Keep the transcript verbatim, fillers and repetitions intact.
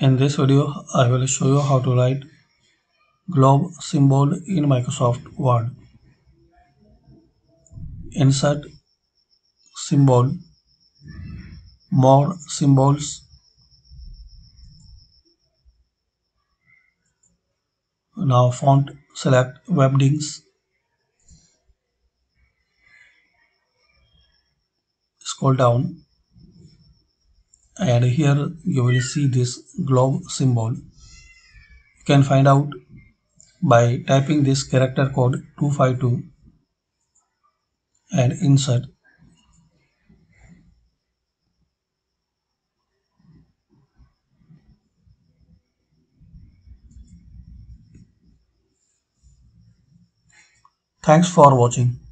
In this video, I will show you how to write globe symbol in Microsoft Word. Insert symbol, more symbols. Now font, select Webdings. Scroll down and here you will see this globe symbol. You can find out by typing this character code two five two and insert. Thanks for watching.